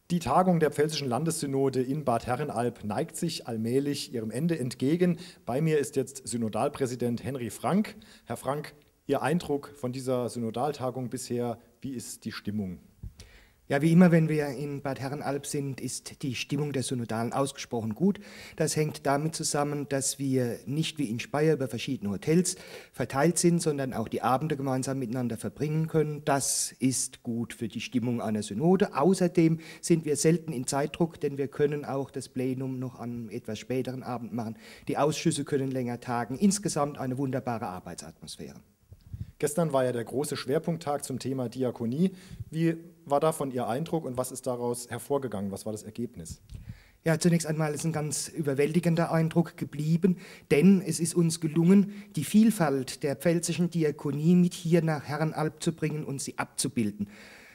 Die Tagung der Pfälzischen Landessynode in Bad Herrenalb neigt sich allmählich ihrem Ende entgegen. Bei mir ist jetzt Synodalpräsident Henry Frank. Herr Frank, Ihr Eindruck von dieser Synodaltagung bisher, wie ist die Stimmung? Ja, wie immer, wenn wir in Bad Herrenalb sind, ist die Stimmung der Synodalen ausgesprochen gut. Das hängt damit zusammen, dass wir nicht wie in Speyer über verschiedene Hotels verteilt sind, sondern auch die Abende gemeinsam miteinander verbringen können. Das ist gut für die Stimmung einer Synode. Außerdem sind wir selten in Zeitdruck, denn wir können auch das Plenum noch an einem etwas späteren Abend machen. Die Ausschüsse können länger tagen. Insgesamt eine wunderbare Arbeitsatmosphäre. Gestern war ja der große Schwerpunkttag zum Thema Diakonie. Wie war davon Ihr Eindruck und was ist daraus hervorgegangen? Was war das Ergebnis? Ja, zunächst einmal ist ein ganz überwältigender Eindruck geblieben, denn es ist uns gelungen, die Vielfalt der pfälzischen Diakonie mit hier nach Herrenalb zu bringen und sie abzubilden.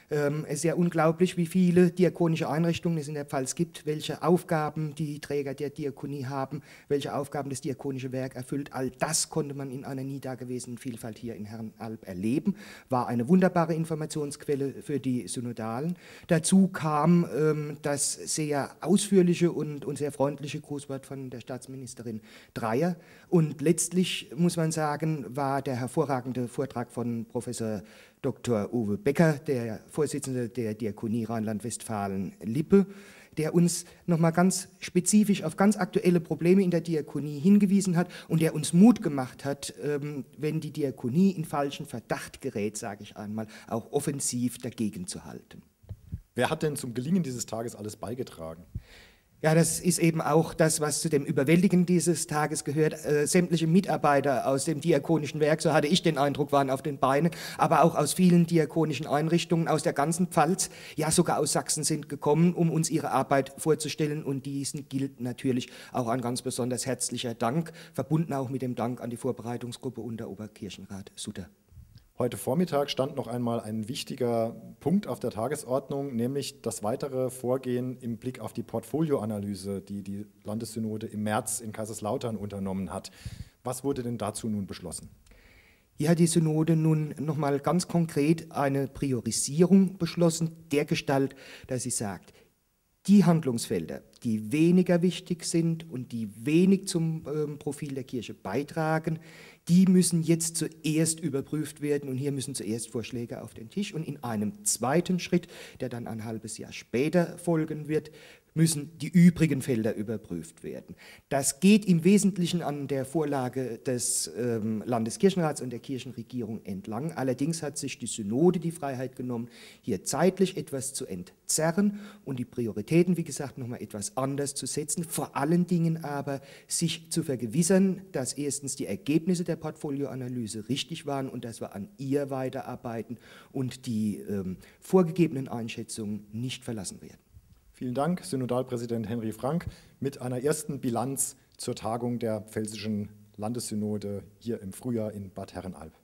Es ist ja unglaublich, wie viele diakonische Einrichtungen es in der Pfalz gibt, welche Aufgaben die Träger der Diakonie haben, welche Aufgaben das diakonische Werk erfüllt. All das konnte man in einer nie dagewesenen Vielfalt hier in Herrenalb erleben, war eine wunderbare Informationsquelle für die Synodalen. Dazu kam das sehr ausführliche und sehr freundliche Grußwort von der Staatsministerin Dreyer. Und letztlich, muss man sagen, war der hervorragende Vortrag von Professor Dr. Uwe Becker, der Vorsitzende der Diakonie Rheinland-Westfalen-Lippe, der uns nochmal ganz spezifisch auf ganz aktuelle Probleme in der Diakonie hingewiesen hat und der uns Mut gemacht hat, wenn die Diakonie in falschen Verdacht gerät, sage ich einmal, auch offensiv dagegen zu halten. Wer hat denn zum Gelingen dieses Tages alles beigetragen? Ja, das ist eben auch das, was zu dem Überwältigen dieses Tages gehört. Sämtliche Mitarbeiter aus dem diakonischen Werk, so hatte ich den Eindruck, waren auf den Beinen, aber auch aus vielen diakonischen Einrichtungen aus der ganzen Pfalz, ja sogar aus Sachsen sind gekommen, um uns ihre Arbeit vorzustellen. Und diesen gilt natürlich auch ein ganz besonders herzlicher Dank, verbunden auch mit dem Dank an die Vorbereitungsgruppe unter Oberkirchenrat Sutter. Heute Vormittag stand noch einmal ein wichtiger Punkt auf der Tagesordnung, nämlich das weitere Vorgehen im Blick auf die Portfolioanalyse, die die Landessynode im März in Kaiserslautern unternommen hat. Was wurde denn dazu nun beschlossen? Hier hat die Synode nun nochmal ganz konkret eine Priorisierung beschlossen, dergestalt, dass sie sagt, die Handlungsfelder, die weniger wichtig sind und die wenig zum Profil der Kirche beitragen, die müssen jetzt zuerst überprüft werden und hier müssen zuerst Vorschläge auf den Tisch. Und in einem zweiten Schritt, der dann ein halbes Jahr später folgen wird, müssen die übrigen Felder überprüft werden. Das geht im Wesentlichen an der Vorlage des Landeskirchenrats und der Kirchenregierung entlang. Allerdings hat sich die Synode die Freiheit genommen, hier zeitlich etwas zu entzerren und die Prioritäten, wie gesagt, nochmal etwas anders zu setzen. Vor allen Dingen aber sich zu vergewissern, dass erstens die Ergebnisse der Portfolioanalyse richtig waren und dass wir an ihr weiterarbeiten und die vorgegebenen Einschätzungen nicht verlassen werden. Vielen Dank, Synodalpräsident Henry Frank, mit einer ersten Bilanz zur Tagung der Pfälzischen Landessynode hier im Frühjahr in Bad Herrenalb.